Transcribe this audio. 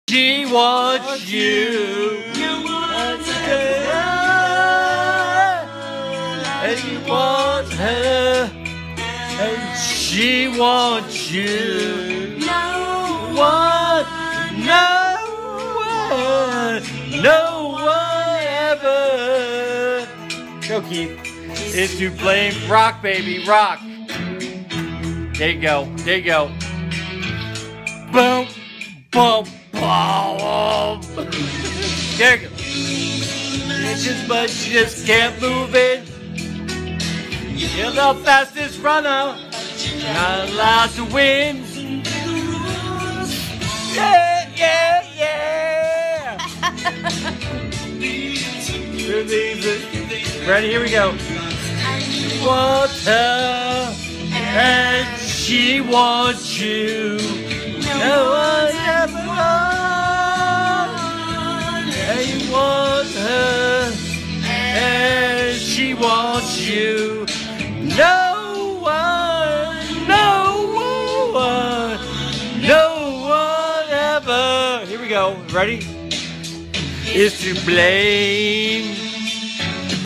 She wants you. And you want her. And she wants you. No one ever. Go, Keith. Is to blame. Rock, baby, rock. There you go. There you go. Boom, boom, boom. There you go. But you just can't move it. You're the fastest runner. Not allowed to win. Yeah, yeah, yeah. Ready? Here we go. Want her, and she wants you. No one ever wants. And you want her, and she wants you. No one ever. Here we go. Ready? Is to blame.